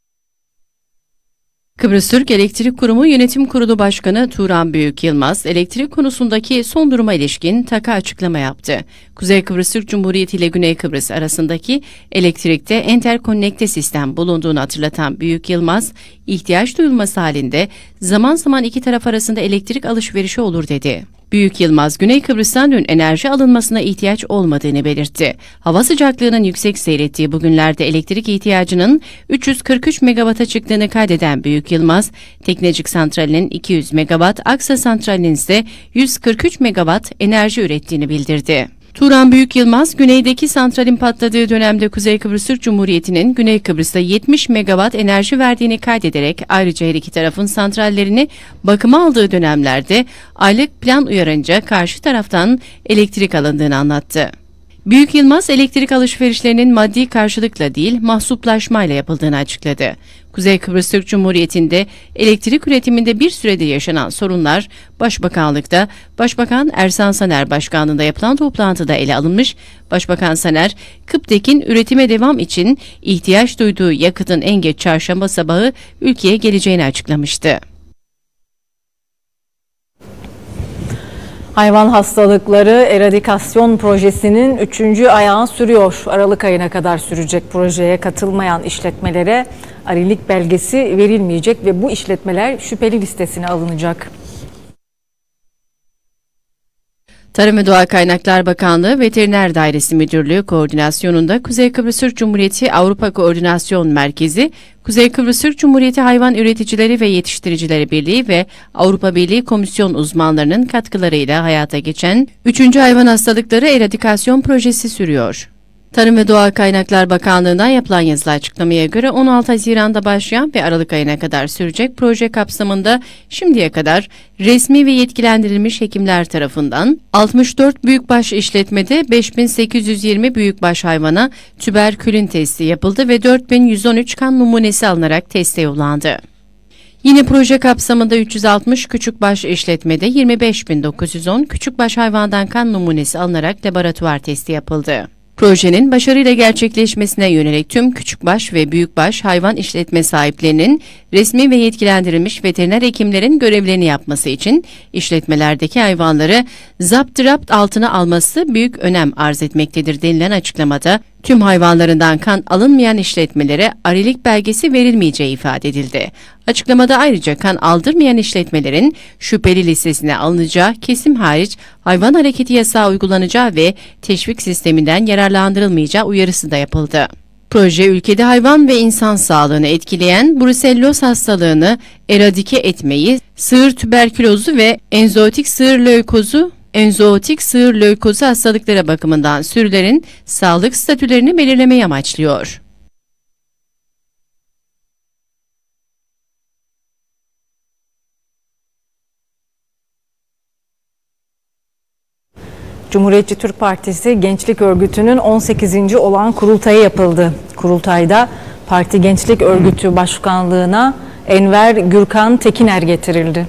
Kıbrıs Türk Elektrik Kurumu Yönetim Kurulu Başkanı Turan Büyük Yılmaz, elektrik konusundaki son duruma ilişkin TAK'a açıklama yaptı. Kuzey Kıbrıs Türk Cumhuriyeti ile Güney Kıbrıs arasındaki elektrikte enterkonnekte sistem bulunduğunu hatırlatan Büyük Yılmaz, ihtiyaç duyulması halinde zaman zaman iki taraf arasında elektrik alışverişi olur dedi. Büyük Yılmaz, Güney Kıbrıs'tan dün enerji alınmasına ihtiyaç olmadığını belirtti. Hava sıcaklığının yüksek seyrettiği bugünlerde elektrik ihtiyacının üç yüz kırk üç megawata çıktığını kaydeden Büyük Yılmaz, Teknecik Santrali'nin iki yüz megawatt, Aksa Santrali'nin ise yüz kırk üç megawatt enerji ürettiğini bildirdi. Turan Büyük Yılmaz, güneydeki santralin patladığı dönemde Kuzey Kıbrıs Türk Cumhuriyeti'nin Güney Kıbrıs'ta yetmiş megawatt enerji verdiğini kaydederek ayrıca her iki tarafın santrallerini bakıma aldığı dönemlerde aylık plan uyarınca karşı taraftan elektrik alındığını anlattı. Büyük Yılmaz, elektrik alışverişlerinin maddi karşılıkla değil, mahsuplaşmayla yapıldığını açıkladı. Kuzey Kıbrıs Türk Cumhuriyeti'nde elektrik üretiminde bir sürede yaşanan sorunlar, Başbakanlıkta Başbakan Ersan Saner Başkanlığında yapılan toplantıda ele alınmış. Başbakan Saner, KıPTEK'in üretime devam için ihtiyaç duyduğu yakıtın en geç çarşamba sabahı ülkeye geleceğini açıklamıştı.
Hayvan hastalıkları eradikasyon projesinin üçüncü ayağı sürüyor. Aralık ayına kadar sürecek projeye katılmayan işletmelere arilik belgesi verilmeyecek ve bu işletmeler şüpheli listesine alınacak.
Tarım ve Doğal Kaynaklar Bakanlığı Veteriner Dairesi Müdürlüğü koordinasyonunda Kuzey Kıbrıs Türk Cumhuriyeti Avrupa Koordinasyon Merkezi, Kuzey Kıbrıs Türk Cumhuriyeti Hayvan Üreticileri ve Yetiştiricileri Birliği ve Avrupa Birliği Komisyon uzmanlarının katkılarıyla hayata geçen üçüncü Hayvan Hastalıkları Eradikasyon Projesi sürüyor. Tarım ve Doğal Kaynaklar Bakanlığı'ndan yapılan yazılı açıklamaya göre on altı Haziran'da başlayan ve Aralık ayına kadar sürecek proje kapsamında şimdiye kadar resmi ve yetkilendirilmiş hekimler tarafından altmış dört büyükbaş işletmede beş bin sekiz yüz yirmi büyükbaş hayvana tüberkülin testi yapıldı ve dört bin yüz on üç kan numunesi alınarak teste yollandı. Yine proje kapsamında üç yüz altmış küçükbaş işletmede yirmi beş bin dokuz yüz on küçükbaş hayvandan kan numunesi alınarak laboratuvar testi yapıldı. Projenin başarıyla gerçekleşmesine yönelik tüm küçükbaş ve büyükbaş hayvan işletme sahiplerinin resmi ve yetkilendirilmiş veteriner hekimlerin görevlerini yapması için işletmelerdeki hayvanları zapturapt altına alması büyük önem arz etmektedir denilen açıklamada, tüm hayvanlarından kan alınmayan işletmelere arilik belgesi verilmeyeceği ifade edildi. Açıklamada ayrıca kan aldırmayan işletmelerin şüpheli listesine alınacağı, kesim hariç hayvan hareketi yasağı uygulanacağı ve teşvik sisteminden yararlandırılmayacağı uyarısı da yapıldı. Proje, ülkede hayvan ve insan sağlığını etkileyen bruselloz hastalığını eradike etmeyi, sığır tüberkülozu ve enzootik sığır lökozu Enzootik sığır lökozu hastalıkları bakımından sürülerin sağlık statülerini belirlemeyi amaçlıyor.
Cumhuriyetçi Türk Partisi Gençlik Örgütü'nün on sekizinci olan kurultayı yapıldı. Kurultayda Parti Gençlik Örgütü Başkanlığı'na Enver Gürkan Tekiner getirildi.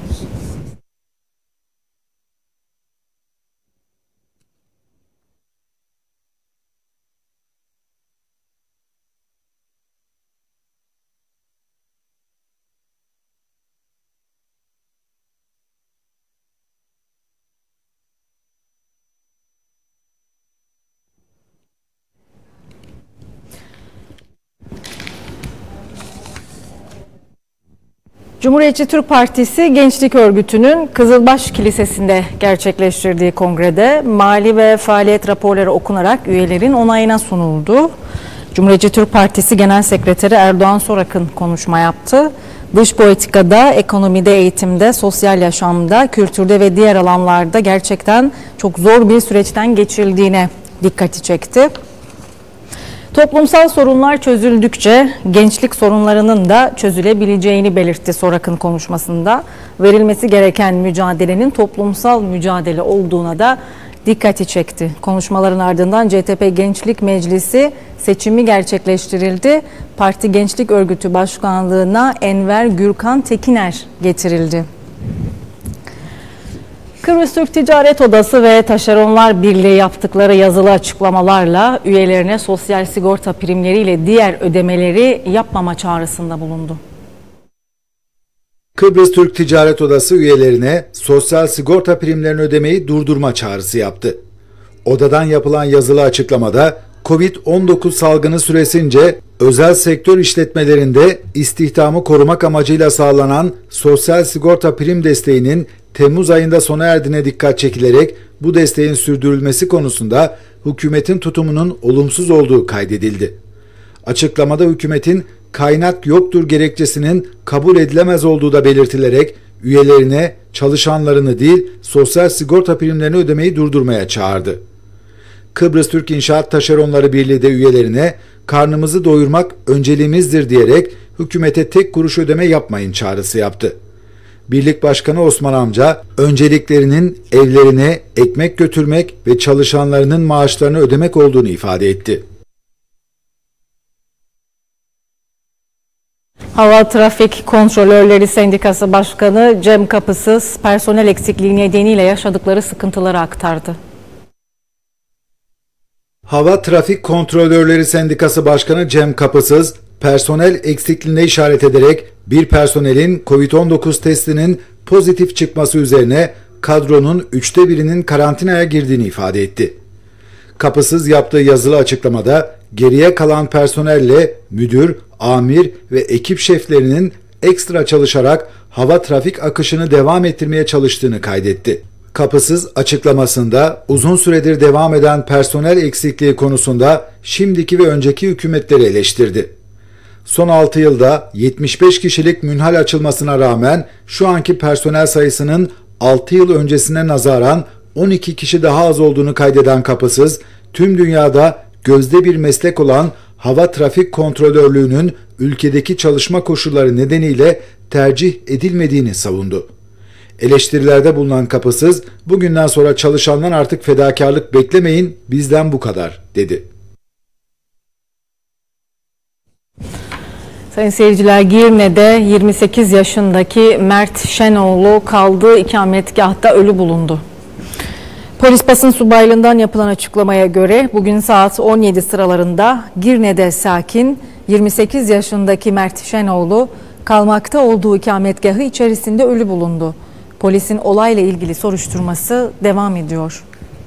Cumhuriyetçi Türk Partisi Gençlik Örgütü'nün Kızılbaş Kilisesi'nde gerçekleştirdiği kongrede mali ve faaliyet raporları okunarak üyelerin onayına sunuldu. Cumhuriyetçi Türk Partisi Genel Sekreteri Erdoğan Sorak'ın konuşma yaptı. Dış politikada, ekonomide, eğitimde, sosyal yaşamda, kültürde ve diğer alanlarda gerçekten çok zor bir süreçten geçildiğine dikkati çekti. Toplumsal sorunlar çözüldükçe gençlik sorunlarının da çözülebileceğini belirtti Sorak'ın konuşmasında. Verilmesi gereken mücadelenin toplumsal mücadele olduğuna da dikkati çekti. Konuşmaların ardından C T P Gençlik Meclisi seçimi gerçekleştirildi. Parti Gençlik Örgütü Başkanlığı'na Enver Gürkan Tekiner getirildi. Kıbrıs Türk Ticaret Odası ve Taşeronlar Birliği yaptıkları yazılı açıklamalarla üyelerine sosyal sigorta primleriyle diğer ödemeleri yapmama çağrısında bulundu.
Kıbrıs Türk Ticaret Odası üyelerine sosyal sigorta primlerini ödemeyi durdurma çağrısı yaptı. Odadan yapılan yazılı açıklamada kovid on dokuz salgını süresince özel sektör işletmelerinde istihdamı korumak amacıyla sağlanan sosyal sigorta prim desteğinin Temmuz ayında sona erdiğine dikkat çekilerek bu desteğin sürdürülmesi konusunda hükümetin tutumunun olumsuz olduğu kaydedildi. Açıklamada hükümetin kaynak yoktur gerekçesinin kabul edilemez olduğu da belirtilerek üyelerine çalışanlarını değil sosyal sigorta primlerini ödemeyi durdurmaya çağırdı. Kıbrıs Türk İnşaat Taşeronları Birliği de üyelerine karnımızı doyurmak önceliğimizdir diyerek hükümete tek kuruş ödeme yapmayın çağrısı yaptı. Birlik Başkanı Osman Amca, önceliklerinin evlerine ekmek götürmek ve çalışanlarının maaşlarını ödemek olduğunu ifade etti.
Hava Trafik Kontrolörleri Sendikası Başkanı Cem Kapısız, personel eksikliği nedeniyle yaşadıkları sıkıntıları aktardı.
Hava Trafik Kontrolörleri Sendikası Başkanı Cem Kapısız, personel eksikliğine işaret ederek bir personelin kovid on dokuz testinin pozitif çıkması üzerine kadronun üçte birinin karantinaya girdiğini ifade etti. Kapısız yaptığı yazılı açıklamada geriye kalan personelle müdür, amir ve ekip şeflerinin ekstra çalışarak hava trafik akışını devam ettirmeye çalıştığını kaydetti. Kapısız açıklamasında uzun süredir devam eden personel eksikliği konusunda şimdiki ve önceki hükümetleri eleştirdi. Son altı yılda yetmiş beş kişilik münhal açılmasına rağmen şu anki personel sayısının altı yıl öncesine nazaran on iki kişi daha az olduğunu kaydeden Kapısız, tüm dünyada gözde bir meslek olan hava trafik kontrolörlüğünün ülkedeki çalışma koşulları nedeniyle tercih edilmediğini savundu. Eleştirilerde bulunan Kapısız, bugünden sonra çalışandan artık fedakarlık beklemeyin, bizden bu kadar, dedi.
Sayın seyirciler, Girne'de yirmi sekiz yaşındaki Mert Şenoğlu kaldığı ikametgahta ölü bulundu. Polis basın subaylığından yapılan açıklamaya göre bugün saat on yedi sıralarında Girne'de sakin yirmi sekiz yaşındaki Mert Şenoğlu kalmakta olduğu ikametgahı içerisinde ölü bulundu. Polisin olayla ilgili soruşturması devam ediyor.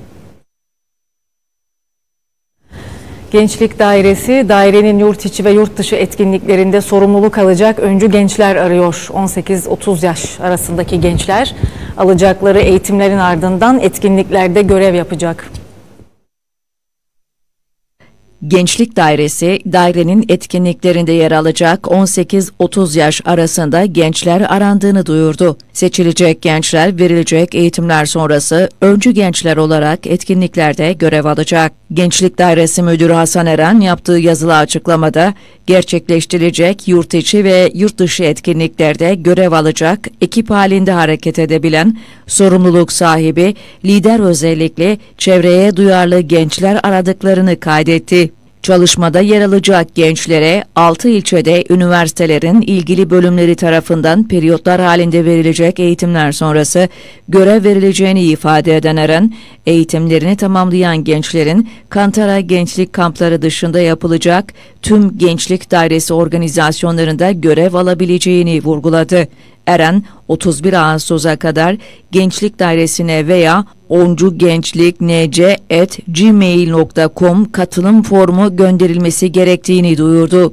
Gençlik Dairesi, dairenin yurt içi ve yurt dışı etkinliklerinde sorumluluk alacak öncü gençler arıyor. on sekiz otuz yaş arasındaki gençler alacakları eğitimlerin ardından etkinliklerde görev yapacak.
Gençlik Dairesi, dairenin etkinliklerinde yer alacak on sekiz otuz yaş arasında gençler arandığını duyurdu. Seçilecek gençler verilecek eğitimler sonrası öncü gençler olarak etkinliklerde görev alacak. Gençlik Dairesi Müdürü Hasan Eren yaptığı yazılı açıklamada gerçekleştirilecek yurt içi ve yurt dışı etkinliklerde görev alacak, ekip halinde hareket edebilen, sorumluluk sahibi, lider özellikle çevreye duyarlı gençler aradıklarını kaydetti. Çalışmada yer alacak gençlere altı ilçede üniversitelerin ilgili bölümleri tarafından periyotlar halinde verilecek eğitimler sonrası görev verileceğini ifade eden Eren, eğitimlerini tamamlayan gençlerin Kantara Gençlik Kampları dışında yapılacak tüm Gençlik Dairesi organizasyonlarında görev alabileceğini vurguladı. Eren, otuz bir Ağustos'a kadar Gençlik Dairesi'ne veya oncugençliknc at gmail nokta com katılım formu gönderilmesi gerektiğini duyurdu.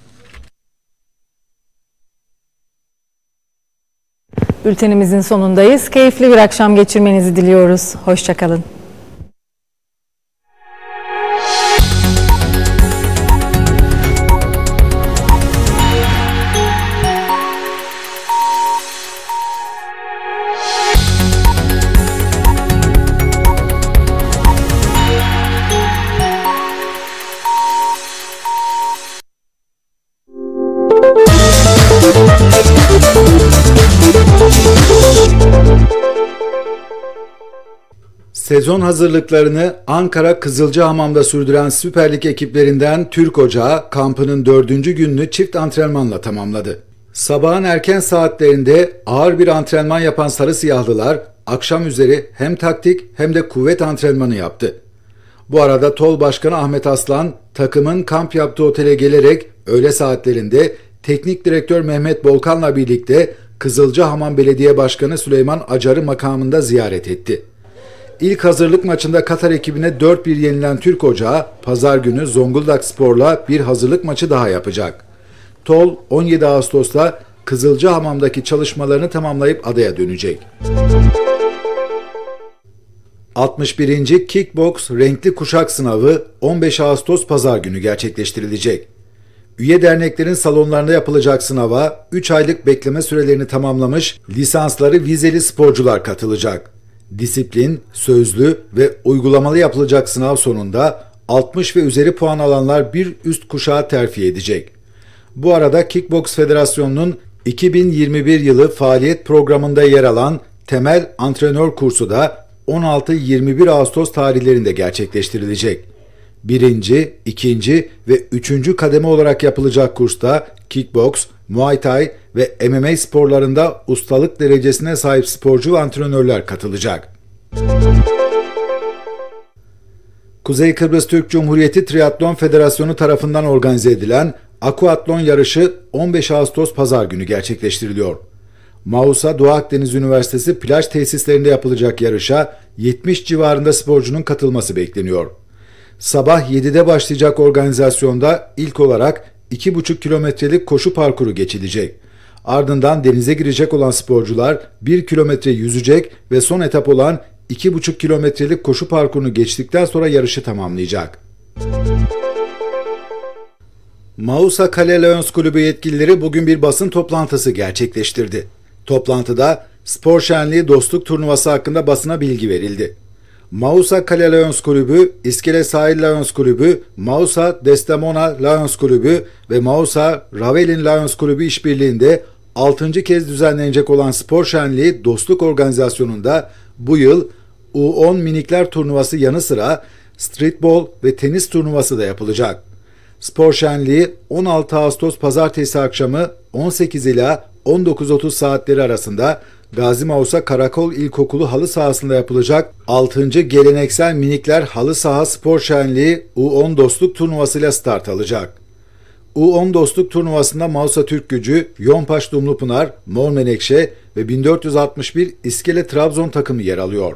Bültenimizin sonundayız. Keyifli bir akşam geçirmenizi diliyoruz. Hoşça kalın.
Sezon hazırlıklarını Ankara Kızılcahamam'da sürdüren Süper Lig ekiplerinden Türk Ocağı kampının dördüncü gününü çift antrenmanla tamamladı. Sabahın erken saatlerinde ağır bir antrenman yapan sarı siyahlılar akşam üzeri hem taktik hem de kuvvet antrenmanı yaptı. Bu arada Tol Başkanı Ahmet Aslan takımın kamp yaptığı otele gelerek öğle saatlerinde Teknik Direktör Mehmet Bolkan'la birlikte Kızılcahamam Belediye Başkanı Süleyman Acar'ı makamında ziyaret etti. İlk hazırlık maçında Katar ekibine dört bir yenilen Türk Ocağı, pazar günü Zonguldak Spor'la bir hazırlık maçı daha yapacak. Tol, on yedi Ağustos'ta Kızılcahamam'daki çalışmalarını tamamlayıp adaya dönecek. altmış birinci Kickbox Renkli Kuşak Sınavı on beş Ağustos pazar günü gerçekleştirilecek. Üye derneklerin salonlarında yapılacak sınava üç aylık bekleme sürelerini tamamlamış lisansları vizeli sporcular katılacak. Disiplin, sözlü ve uygulamalı yapılacak sınav sonunda altmış ve üzeri puan alanlar bir üst kuşağa terfi edecek. Bu arada Kickbox Federasyonu'nun iki bin yirmi bir yılı faaliyet programında yer alan temel antrenör kursu da on altı yirmi bir Ağustos tarihlerinde gerçekleştirilecek. Birinci, ikinci ve üçüncü kademe olarak yapılacak kursta kickbox, muay thai ve M M A sporlarında ustalık derecesine sahip sporcu ve antrenörler katılacak. Kuzey Kıbrıs Türk Cumhuriyeti Triatlon Federasyonu tarafından organize edilen Aquatlon yarışı on beş Ağustos pazar günü gerçekleştiriliyor. Mausa Doğu Akdeniz Üniversitesi plaj tesislerinde yapılacak yarışa yetmiş civarında sporcunun katılması bekleniyor. Sabah yedide başlayacak organizasyonda ilk olarak iki buçuk kilometrelik koşu parkuru geçilecek. Ardından denize girecek olan sporcular bir kilometre yüzecek ve son etap olan iki buçuk kilometrelik koşu parkurunu geçtikten sonra yarışı tamamlayacak. Mausa Kale Lions Kulübü yetkilileri bugün bir basın toplantısı gerçekleştirdi. Toplantıda spor şenliği dostluk turnuvası hakkında basına bilgi verildi. Mausa Kale Lions Kulübü, İskele Sahil Lions Kulübü, Mausa Desdemona Lions Kulübü ve Mausa Ravelin Lions Kulübü işbirliğinde altıncı kez düzenlenecek olan spor şenliği dostluk organizasyonunda bu yıl U on minikler turnuvası yanı sıra streetball ve tenis turnuvası da yapılacak. Spor şenliği on altı Ağustos pazartesi akşamı on sekiz ila on dokuz otuz saatleri arasında Gazi Mausa Karakol İlkokulu halı sahasında yapılacak altıncı Geleneksel Minikler Halı Saha Spor Şenliği U on Dostluk Turnuvası'yla start alacak. U on Dostluk Turnuvası'nda Mausa Türkgücü, Yonpaş Dumlupınar, Mor Menekşe ve bin dört yüz altmış bir İskele Trabzon takımı yer alıyor.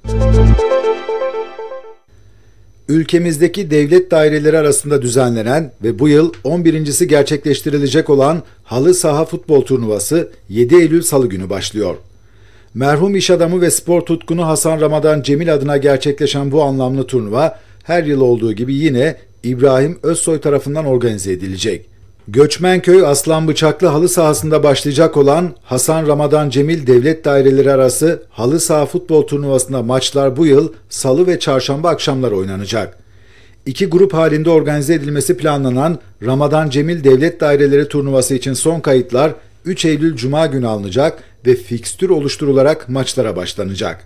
Ülkemizdeki devlet daireleri arasında düzenlenen ve bu yıl on birincisi gerçekleştirilecek olan Halı Saha Futbol Turnuvası yedi Eylül Salı günü başlıyor. Merhum iş adamı ve spor tutkunu Hasan Ramadan Cemil adına gerçekleşen bu anlamlı turnuva her yıl olduğu gibi yine İbrahim Özsoy tarafından organize edilecek. Göçmenköy Aslanbıçaklı halı sahasında başlayacak olan Hasan Ramadan Cemil Devlet Daireleri Arası Halı Saha Futbol Turnuvası'nda maçlar bu yıl Salı ve Çarşamba akşamları oynanacak. İki grup halinde organize edilmesi planlanan Ramadan Cemil Devlet Daireleri Turnuvası için son kayıtlar üç Eylül Cuma günü alınacak ve fikstür oluşturularak maçlara başlanacak.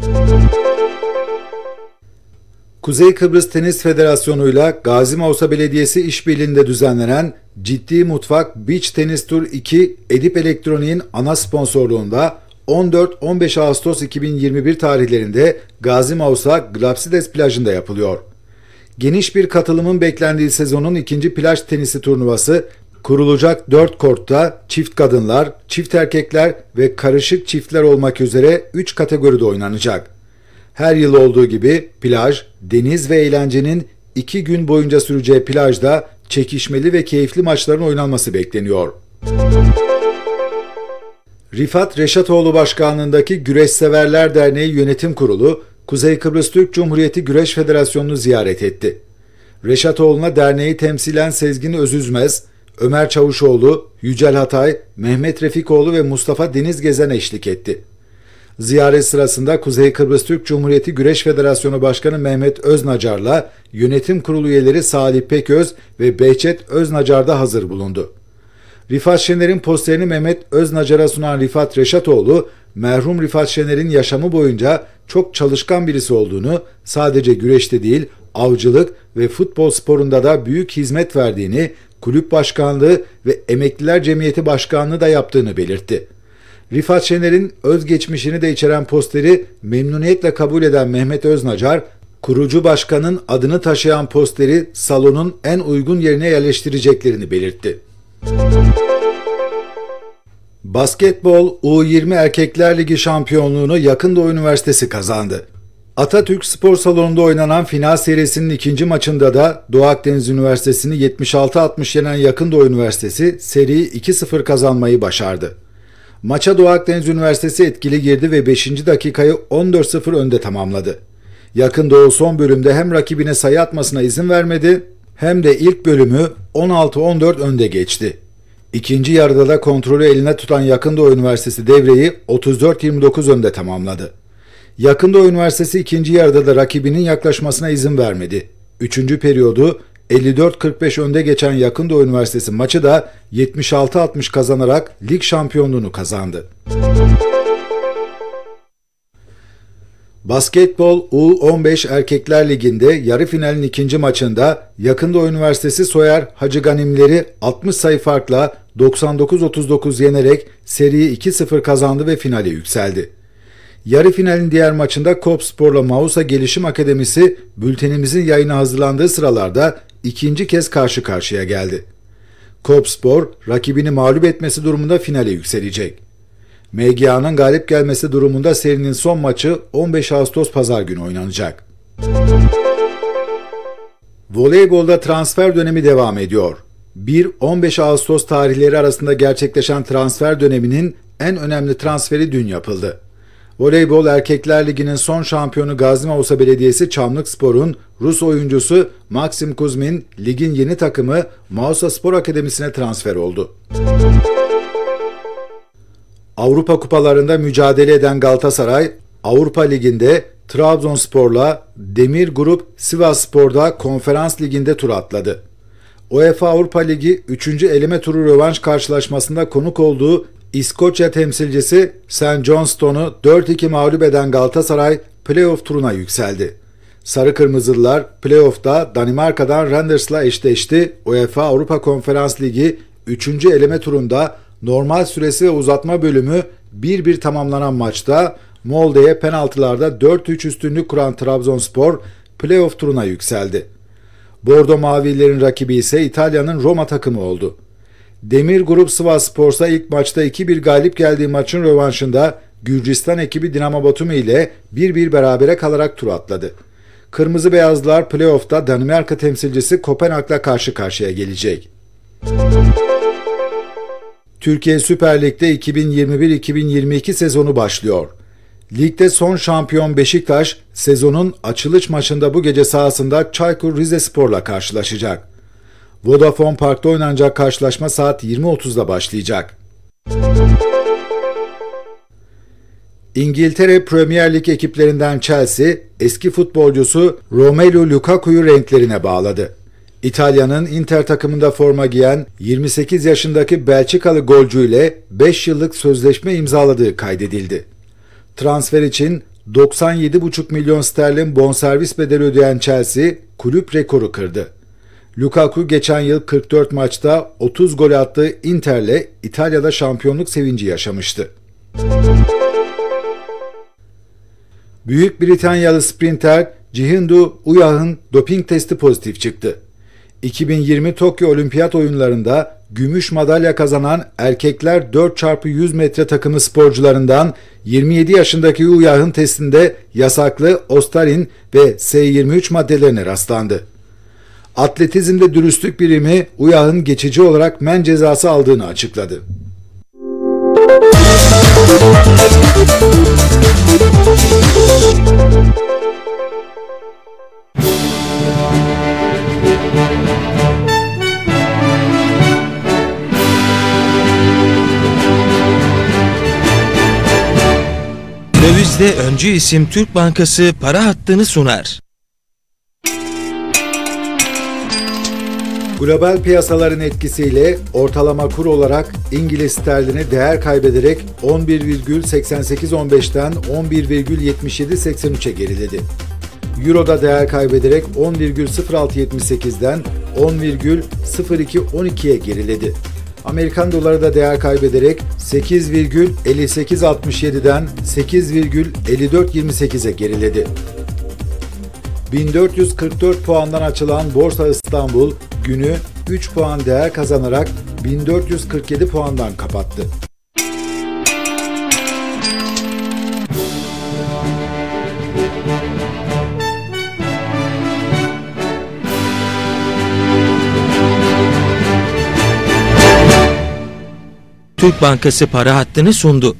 Kuzey Kıbrıs Tenis Federasyonu ile Gazi Mausa Belediyesi işbirliğinde düzenlenen Ciddi Mutfak Beach Tenis Tour iki Edip Elektronik'in ana sponsorluğunda on dört on beş Ağustos iki bin yirmi bir tarihlerinde Gazi Mausa Glapsides plajında yapılıyor. Geniş bir katılımın beklendiği sezonun ikinci plaj tenisi turnuvası kurulacak dört kortta çift kadınlar, çift erkekler ve karışık çiftler olmak üzere üç kategoride oynanacak. Her yıl olduğu gibi plaj, deniz ve eğlencenin iki gün boyunca süreceği plajda çekişmeli ve keyifli maçların oynanması bekleniyor. Rifat Reşatoğlu Başkanlığındaki Güreş Severler Derneği Yönetim Kurulu, Kuzey Kıbrıs Türk Cumhuriyeti Güreş Federasyonu'nu ziyaret etti. Reşatoğlu'na derneği temsilen Sezgin Özüzmez, Ömer Çavuşoğlu, Yücel Hatay, Mehmet Refikoğlu ve Mustafa Deniz Gezen eşlik etti. Ziyaret sırasında Kuzey Kıbrıs Türk Cumhuriyeti Güreş Federasyonu Başkanı Mehmet Öznacar'la yönetim kurulu üyeleri Salih Peköz ve Behçet Öznacar da hazır bulundu. Rifat Şener'in posterini Mehmet Öznacar'a sunan Rifat Reşatoğlu, merhum Rifat Şener'in yaşamı boyunca çok çalışkan birisi olduğunu, sadece güreşte değil, avcılık ve futbol sporunda da büyük hizmet verdiğini, kulüp başkanlığı ve Emekliler Cemiyeti Başkanlığı da yaptığını belirtti. Rifat Şener'in özgeçmişini de içeren posteri memnuniyetle kabul eden Mehmet Öznacar, kurucu başkanın adını taşıyan posteri salonun en uygun yerine yerleştireceklerini belirtti. Basketbol U yirmi Erkekler Ligi şampiyonluğunu Yakın Doğu Üniversitesi kazandı. Atatürk Spor Salonu'nda oynanan final serisinin ikinci maçında da Doğu Akdeniz Üniversitesi'ni yetmiş altı altmış yenen Yakın Doğu Üniversitesi seriyi iki sıfır kazanmayı başardı. Maça Doğu Akdeniz Üniversitesi etkili girdi ve beşinci dakikayı on dört sıfır önde tamamladı. Yakın Doğu son bölümde hem rakibine sayı atmasına izin vermedi hem de ilk bölümü on altı on dört önde geçti. İkinci yarıda da kontrolü eline tutan Yakın Doğu Üniversitesi devreyi otuz dört yirmi dokuz önde tamamladı. Yakın Doğu Üniversitesi ikinci yarıda da rakibinin yaklaşmasına izin vermedi. Üçüncü periyodu elli dört kırk beş önde geçen Yakın Doğu Üniversitesi maçı da yetmiş altı altmış kazanarak lig şampiyonluğunu kazandı. Basketbol U on beş Erkekler Ligi'nde yarı finalin ikinci maçında Yakın Doğu Üniversitesi Soyer Hacı Ganimleri altmış sayı farkla doksan dokuz otuz dokuz yenerek seriyi iki sıfır kazandı ve finale yükseldi. Yarı finalin diğer maçında Kopspor'la Mausa Gelişim Akademisi bültenimizin yayına hazırlandığı sıralarda ikinci kez karşı karşıya geldi. Kopspor rakibini mağlup etmesi durumunda finale yükselecek. M G A'nın galip gelmesi durumunda serinin son maçı on beş Ağustos Pazar günü oynanacak. Voleybolda transfer dönemi devam ediyor. bir on beş Ağustos tarihleri arasında gerçekleşen transfer döneminin en önemli transferi dün yapıldı. Voleybol Erkekler Ligi'nin son şampiyonu Gazi Mausa Belediyesi Çamlıkspor'un Rus oyuncusu Maxim Kuzmin, ligin yeni takımı Mausa Spor Akademisi'ne transfer oldu. Avrupa kupalarında mücadele eden Galatasaray, Avrupa Ligi'nde Trabzonspor'la Demir Grup Sivasspor'da Konferans Ligi'nde tur atladı. UEFA Avrupa Ligi üçüncü eleme turu rövanş karşılaşmasında konuk olduğu İskoçya temsilcisi Saint Johnstone'u dört iki mağlup eden Galatasaray playoff turuna yükseldi. Sarı Kırmızılılar playoff'ta Danimarka'dan Randers'la eşleşti. UEFA Avrupa Konferans Ligi üçüncü eleme turunda normal süresi ve uzatma bölümü bir bir tamamlanan maçta Molde'ye penaltılarda dört üç üstünlük kuran Trabzonspor playoff turuna yükseldi. Bordo Mavililerin rakibi ise İtalya'nın Roma takımı oldu. Demir Grup Sivasspor'sa ilk maçta iki bir galip geldiği maçın rövanşında Gürcistan ekibi Dinamo Batumi ile bir bir berabere kalarak tur atladı. Kırmızı Beyazlılar playoff'ta Danimarka temsilcisi Kopenhag'la karşı karşıya gelecek. Türkiye Süper Lig'de iki bin yirmi bir iki bin yirmi iki sezonu başlıyor. Ligde son şampiyon Beşiktaş, sezonun açılış maçında bu gece sahasında Çaykur Rizespor'la karşılaşacak. Vodafone Park'ta oynanacak karşılaşma saat yirmi otuzda başlayacak. İngiltere Premier Lig ekiplerinden Chelsea, eski futbolcusu Romelu Lukaku'yu renklerine bağladı. İtalya'nın Inter takımında forma giyen yirmi sekiz yaşındaki Belçikalı golcü ile beş yıllık sözleşme imzaladığı kaydedildi. Transfer için doksan yedi buçuk milyon sterlin bonservis bedeli ödeyen Chelsea, kulüp rekoru kırdı. Lukaku geçen yıl kırk dört maçta otuz gol attığı Inter'le İtalya'da şampiyonluk sevinci yaşamıştı. Büyük Britanyalı sprinter Cihindu Uyah'ın doping testi pozitif çıktı. iki bin yirmi Tokyo Olimpiyat Oyunlarında gümüş madalya kazanan erkekler dört çarpı yüz metre takımı sporcularından yirmi yedi yaşındaki Uyah'ın testinde yasaklı Ostarin ve S yirmi üç maddelerine rastlandı. Atletizmde dürüstlük birimi Uyah'ın geçici olarak men cezası aldığını açıkladı.
Dövizde öncü isim Türk Bankası para hattını sunar.
Global piyasaların etkisiyle ortalama kur olarak İngiliz sterlini değer kaybederek on bir virgül seksen sekiz on beşten on bir virgül yetmiş yedi seksen üçe geriledi. Euro'da değer kaybederek on virgül sıfır altı yetmiş sekizden on virgül sıfır iki on ikiye geriledi. Amerikan doları da değer kaybederek sekiz virgül elli sekiz altmış yediden sekiz virgül elli dört yirmi sekize geriledi. bin dört yüz kırk dört puandan açılan Borsa İstanbul günü üç puan değer kazanarak bin dört yüz kırk yedi puandan kapattı.
Türk Bankası para hattını sundu.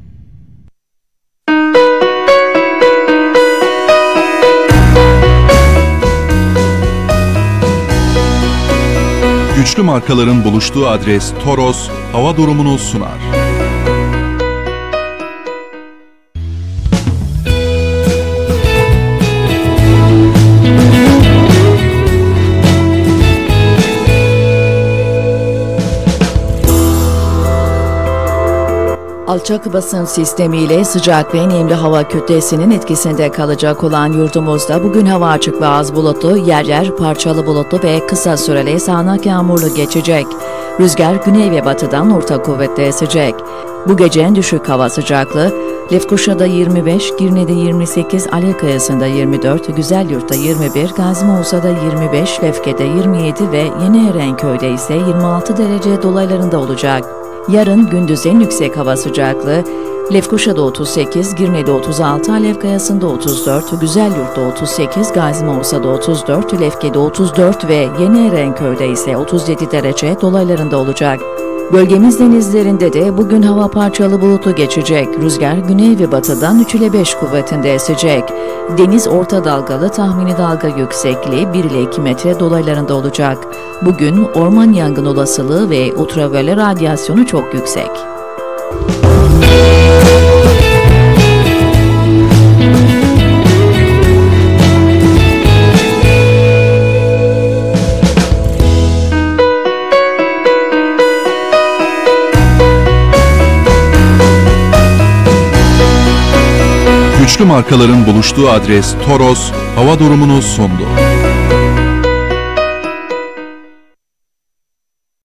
Güçlü markaların buluştuğu adres Toros hava durumunu sunar.
Alçak basınç sistemiyle sıcak ve nemli hava kütlesinin etkisinde kalacak olan yurdumuzda bugün hava açık ve az bulutlu, yer yer parçalı bulutlu ve kısa süreli sağanak yağmurlu geçecek. Rüzgar güney ve batıdan orta kuvvetle esecek. Bu gece en düşük hava sıcaklığı Lefkoşa'da yirmi beş, Girne'de yirmi sekiz, Alekayası'nda yirmi dört, Güzelyurt'ta yirmi bir, Gazimausa'da yirmi beş, Lefke'de yirmi yedi ve Yeni Erenköy'de ise yirmi altı derece dolaylarında olacak. Yarın gündüz en yüksek hava sıcaklığı Lefkoşa'da otuz sekiz, Girne'de otuz altı, Alevkayası'nda otuz dört, Güzelyurt'ta otuz sekiz, Gazimausa'da otuz dört, Lefke'de otuz dört ve Yeni Erenköy'de ise otuz yedi derece dolaylarında olacak. Bölgemiz denizlerinde de bugün hava parçalı bulutlu geçecek. Rüzgar güney ve batıdan üç ile beş kuvvetinde esecek. Deniz orta dalgalı, tahmini dalga yüksekliği bir ile iki metre dolaylarında olacak. Bugün orman yangın olasılığı ve ultraviyole radyasyonu çok yüksek.
Güçlü markaların buluştuğu adres Toros hava durumunu sundu.